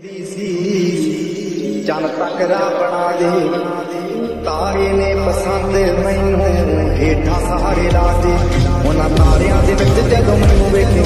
चन तकरा बना दे तारे ने पसंद मैनू हेठा सहारे ला दे उन्हां तारियां दे विच जदों मैनू वेखे